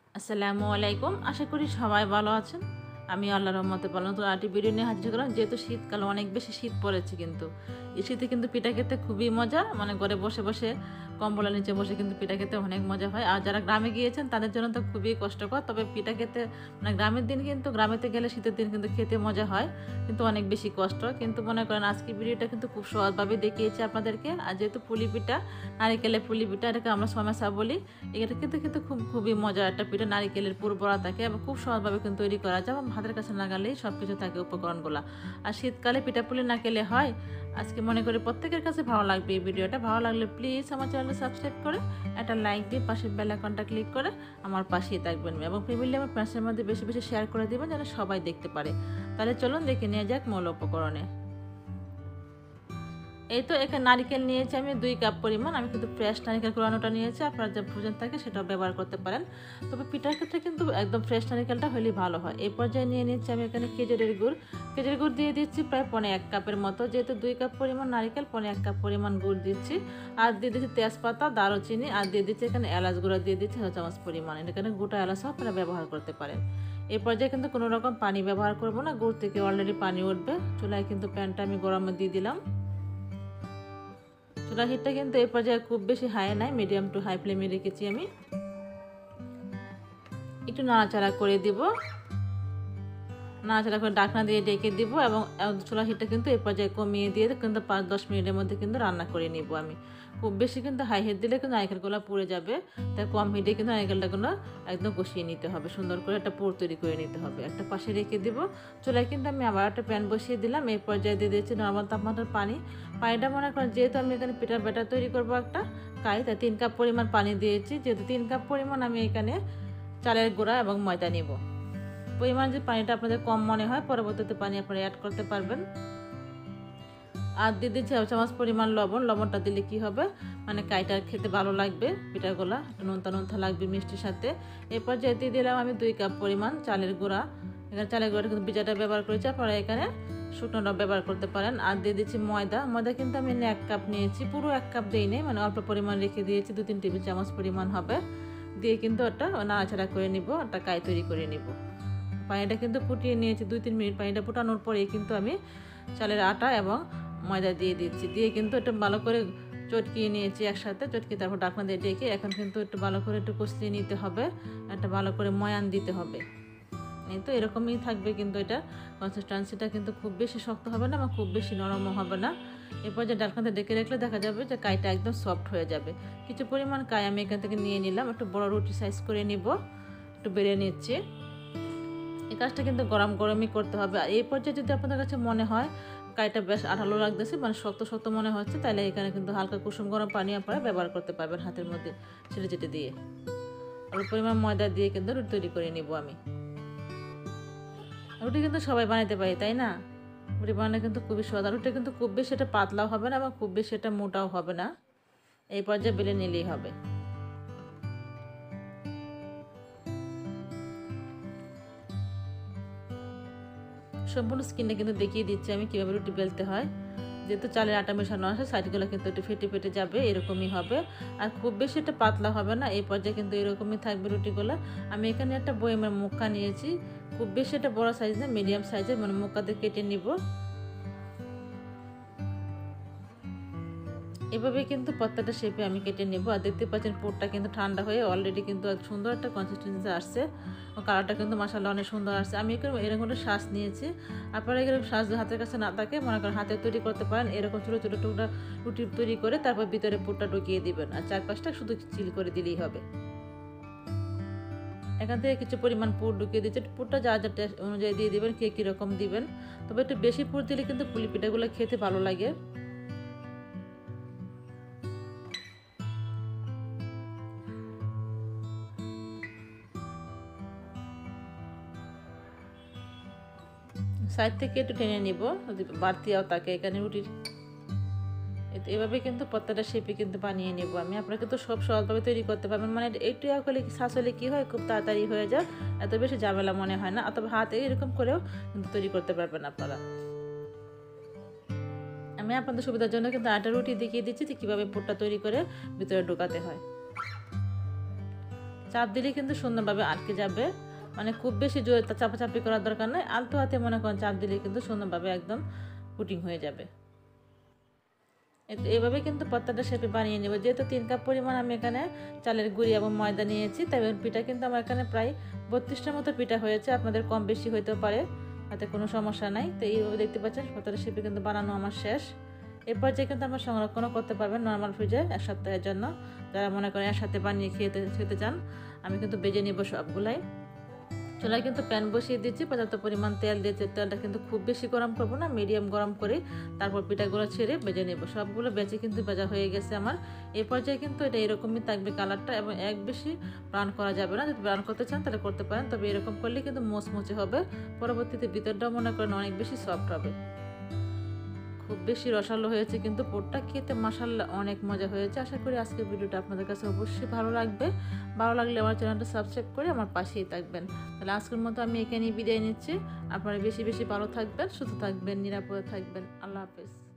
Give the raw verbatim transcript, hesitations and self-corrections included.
আসসালামু আলাইকুম। আশা করি সবাই ভালো আছেন। আমি আল্লাহর রহমতে ভালো। নতুন আরেকটি ভিডিও নিয়ে হাজির করলাম। যেহেতু শীতকাল অনেক বেশি শীত পড়েছে, কিন্তু এই শীতে কিন্তু পিঠা খেতে খুবই মজা। মানে ঘরে বসে বসে কম্বলের নিচে বসে কিন্তু পিঠা খেতে অনেক মজা হয়। আর যারা গ্রামে গিয়েছেন তাদের জন্য তো খুবই কষ্টকর। তবে পিঠা খেতে মানে গ্রামের দিন কিন্তু গ্রামেতে গেলে শীতের দিন কিন্তু খেতে মজা হয়, কিন্তু অনেক বেশি কষ্ট। কিন্তু মনে করেন আজকের ভিডিওটা কিন্তু খুব সহজভাবে দেখিয়েছি আপনাদেরকে। আর যেহেতু পুলি পিঠা, নারিকেলের পুলি পিঠা, এটাকে আমরা সমেসা বলি। এটা কিন্তু কিন্তু খুব খুবই মজার একটা পিঠা। নারিকেলের পুর বড়া থাকে এবং খুব সহজভাবে কিন্তু তৈরি করা যায় এবং হাতের কাছে লাগালেই সব কিছু থাকে উপকরণগুলো। আর শীতকালে পিঠা পুলি না খেলে হয়। আজকে মনে করি প্রত্যেকের কাছে ভালো লাগবে এই ভিডিওটা। ভালো লাগলে প্লিজ আমার চ্যানেলটা সাবস্ক্রাইব করে একটা লাইক দিয়ে পাশের বেল আইকনটা ক্লিক করে আমার পাশেই থাকবেন এবং ফ্যামিলি আমার ফ্রেন্ডসের মধ্যে বেশি বেশি শেয়ার করে দেবেন যেন সবাই দেখতে পারে। তাহলে চলুন দেখে নিয়ে যাক মূল উপকরণে। এই তো এখানে নারিকেল নিয়েছি আমি দুই কাপ পরিমাণ। আমি কিন্তু ফ্রেশ নারিকেল কোরানোটা নিয়েছি, আপনারা যা ভোজন থাকে সেটাও ব্যবহার করতে পারেন। তবে পিঠার ক্ষেত্রে কিন্তু একদম ফ্রেশ নারিকেলটা হলেই ভালো হয়। এই পর্যায়ে নিয়ে নিচ্ছি আমি এখানে খেজুরের গুড়। খেজুরের গুড় দিয়ে দিচ্ছি প্রায় পৌনে এক কাপের মতো। যেহেতু দুই কাপ পরিমাণ নারিকেল, পৌনে এক কাপ পরিমাণ গুড় দিচ্ছি। আর দিয়ে দিচ্ছি তেজপাতা, দারুচিনি, আর দিয়ে দিচ্ছি এখানে এলাচ গুঁড়া দিয়ে দিচ্ছি ছয় চামচ পরিমাণ। এখানে গোটা এলাচও আপনারা ব্যবহার করতে পারেন। এই পর্যায়ে কিন্তু কোনো রকম পানি ব্যবহার করব না, গুড় থেকে অলরেডি পানি উঠবে। চুলায় কিন্তু প্যানটা আমি গরমে দিয়ে দিলাম। চুলার হিটটা কিন্তু এই পর্যায়ে খুব বেশি হাই নাই, মিডিয়াম টু হাই ফ্লেমে রেখেছি আমি। একটু নাড়াচাড়া করে দিব, নাড়াচাড়া করে ঢাকনা দিয়ে ডেকে দিব এবং চুলার হিটটা কিন্তু এই পর্যায়ে কমিয়ে দিয়ে কিন্তু পাঁচ দশ মিনিটের মধ্যে কিন্তু রান্না করে নিব আমি। খুব বেশি কিন্তু হাই হিট দিলে কিন্তু নারকেলগুলো পুড়ে যাবে, তাই কম হিটে কিন্তু নারকেলটাগুলো একদম কষিয়ে নিতে হবে, সুন্দর করে একটা পুর তৈরি করে নিতে হবে। একটা পাশে রেখে দিব। চুলায় কিন্তু আমি আবার একটা প্যান বসিয়ে দিলাম। এই পর্যায়ে দিয়ে দিচ্ছি নর্মাল তাপমাত্রার পানি। পানিটা মনে করেন যেহেতু আমি এখানে পিঠার ব্যাটার তৈরি করবো একটা কাই, তাই তিন কাপ পরিমাণ পানি দিয়েছি। যেহেতু তিন কাপ পরিমাণ আমি এখানে চালের গুঁড়া এবং ময়দা নিব। পরিমাণ যে পানিটা আপনাদের কম মনে হয় পরবর্তীতে পানি আপনারা অ্যাড করতে পারবেন। আর দিয়ে দিচ্ছি এক চামচ পরিমাণ লবণ। লবণটা দিলে কি হবে, মানে কাইটা খেতে ভালো লাগবে, পিঠাগুলা একটু নোনতা নোনতা লাগবে মিষ্টির সাথে। এরপর যে দিয়ে দিলাম আমি দুই কাপ পরিমাণ চালের গুঁড়া। এখানে চালের গুঁড়াটা কিন্তু ভিজাটা ব্যবহার করেছি, আপনারা এখানে শুকনোটা ব্যবহার করতে পারেন। আর দিয়ে দিচ্ছি ময়দা। ময়দা কিন্তু আমি এক কাপ নিয়েছি, পুরো এক কাপ দিই নেই, মানে অল্প পরিমাণ রেখে দিয়েছি, দু তিন টেবিল চামচ পরিমাণ হবে। দিয়ে কিন্তু ওটা নাড়াচাড়া করে নিব, একটা কাই তৈরি করে নিব। পানিটা কিন্তু ফুটিয়ে নিয়েছি দুই তিন মিনিট। পানিটা ফুটানোর পরে কিন্তু আমি চালের আটা এবং ময়দা দিয়ে দিচ্ছি। দিয়ে কিন্তু একটু ভালো করে চটকিয়ে নিয়েছি একসাথে। চটকিয়ে তারপর ঢাকনা দিয়ে ডেকে এখন কিন্তু একটু ভালো করে একটু কষলিয়ে নিতে হবে, একটা ভালো করে ময়ান দিতে হবে। এই তো এরকমই থাকবে কিন্তু এটা কনসিস্টেন্সিটা, কিন্তু খুব বেশি শক্ত হবে না বা খুব বেশি নরমও হবে না। এরপর যে ঢাকনাতে ডেকে রাখলে দেখা যাবে যে কাইটা একদম সফট হয়ে যাবে। কিছু পরিমাণ কাই আমি এখান থেকে নিয়ে নিলাম, একটু বড় রুটি সাইজ করে নিব, একটু বেড়ে নিচ্ছি। এই কাজটা কিন্তু গরম গরমই করতে হবে। আর এই পর্যায়ে যদি আপনাদের কাছে মনে হয় কাইটা বেশ আঠালো লাগতেছে, মানে শক্ত শক্ত মনে হচ্ছে, তাহলে এখানে কিন্তু হালকা কুসুম গরম পানি আপনারা ব্যবহার করতে পারবেন হাতের মধ্যে ছেড়ে চেটে দিয়ে। অল্প পরিমাণ ময়দা দিয়ে কিন্তু রুটি তৈরি করে নিব আমি। রুটি কিন্তু সবাই বানাতে পারি, তাই না? রুটি বানানো কিন্তু খুবই সহজ। আর রুটি কিন্তু খুব বেশি এটা পাতলাও হবে না এবং খুব বেশি এটা মোটাও হবে না। এই পর্যায়ে বেলে নিলেই হবে। সম্পূর্ণ স্কিনটা কিন্তু দেখিয়ে দিচ্ছি আমি কীভাবে রুটি বেলতে হয়। যেহেতু চালের আটা মেশানো আছে, সাইডগুলো কিন্তু একটু ফেটে ফেটে যাবে, এরকমই হবে। আর খুব বেশি এটা পাতলা হবে না। এই পর্যায়ে কিন্তু এরকমই থাকবে রুটিগুলো। আমি এখানে একটা বয়মের মুখা নিয়েছি, খুব বেশি এটা বড় সাইজ না, মিডিয়াম সাইজের, মানে মুখাতে কেটে নিব। এভাবে কিন্তু প্রত্যেকটা শেপে আমি কেটে নেব। আর দেখতে পাচ্ছেন পুরটা কিন্তু ঠান্ডা হয়ে অলরেডি কিন্তু সুন্দর একটা কনসিস্টেন্সি আসছে, কালারটা কিন্তু মাশাআল্লাহ অনেক সুন্দর আসছে। আমি এরকম একটা শ্বাস নিয়েছি। আপনারা এরকম শ্বাস হাতের কাছে না থাকে মনে করেন হাতে তৈরি করতে পারেন। এরকম ছোটো ছোটো টুকরা রুটি তৈরি করে তারপর ভিতরে পুরটা ঢুকিয়ে দিবেন, আর চারপাশটা শুধু চিল করে দিলেই হবে। এখান থেকে কিছু পরিমাণ পুর ঢুকিয়ে দিচ্ছে। পুরটা যা যা টেস্ট অনুযায়ী দিয়ে দিবেন, কে কীরকম দিবেন। তবে একটু বেশি পুর দিলে কিন্তু পুলি পিঠাগুলো খেতে ভালো লাগে। সাইড থেকে একটু টেনে নিব যদি বাড়তিও থাকে এখানে রুটির। এভাবে কিন্তু প্রত্যেকটা শেপে কিন্তু বানিয়ে নেব আমি। আপনারা কিন্তু সব সহজভাবে তৈরি করতে পারবেন, মানে একটু হলে শ্বাস হলে কী হয়, খুব তাড়াতাড়ি হয়ে যায়, এত বেশি ঝামেলা মনে হয় না। অথবা হাতে এরকম করেও কিন্তু তৈরি করতে পারবেন আপনারা। আমি আপনাদের সুবিধার জন্য কিন্তু আটা রুটি দেখিয়ে দিচ্ছি যে কীভাবে পুরটা তৈরি করে ভিতরে ঢোকাতে হয়। চাপ দিলেই কিন্তু সুন্দরভাবে আটকে যাবে, মানে খুব বেশি জোরে চাপাচাপি করার দরকার নেই, আলতো হাতে মনে করেন চাপ দিলেই কিন্তু সুন্দরভাবে একদম পুটিং হয়ে যাবে। এভাবে কিন্তু প্রত্যেকটা শেপে বানিয়ে নেব। যেহেতু তিন কাপ পরিমাণ আমি এখানে চালের গুঁড়ি এবং ময়দা নিয়েছি, তাই পিঠা কিন্তু আমার এখানে প্রায় বত্রিশটার মতো পিঠা হয়েছে, আপনাদের কম বেশি হইতেও পারে, তাতে কোনো সমস্যা নাই। তো এইভাবে দেখতে পাচ্ছেন প্রত্যেকটা শেপে কিন্তু বানানো আমার শেষ। এরপর যে কিন্তু আমরা সংরক্ষণও করতে পারবেন নর্মাল ফ্রিজে এক সপ্তাহের জন্য, যারা মনে করেন একসাথে বানিয়ে খেতে খেতে চান। আমি কিন্তু বেজে নিব সবগুলাই। চুলায় কিন্তু প্যান বসিয়ে দিচ্ছি, পর্যাপ্ত পরিমাণ তেল দিয়েছি। তেলটা কিন্তু খুব বেশি গরম করবো না, মিডিয়াম গরম করে তারপর পিঠাগুলো ছেড়ে ভেজে নেব। সবগুলো বেজে কিন্তু ভাজা হয়ে গেছে আমার। এই পর্যায়ে কিন্তু এটা এরকমই থাকবে কালারটা, এবং এক বেশি ব্রাউন করা যাবে না। যদি ব্রাউন করতে চান তাহলে করতে পারেন, তবে এরকম করলে কিন্তু মোচমোচে হবে, পরবর্তীতে ভিতরটাও মনে করেন অনেক বেশি সফট হবে। খুব বেশি রসালো হয়েছে কিন্তু পুরটা, খেতে মাশাআল্লাহ অনেক মজা হয়েছে। আশা করি আজকের ভিডিওটা আপনাদের কাছে অবশ্যই ভালো লাগবে। ভালো লাগলে আমার চ্যানেলটা সাবস্ক্রাইব করে আমার পাশেই থাকবেন। তাহলে আজকের মতো আমি এখানেই বিদায় নিচ্ছি। আপনারা বেশি বেশি ভালো থাকবেন, সুস্থ থাকবেন, নিরাপদে থাকবেন। আল্লাহ হাফেজ।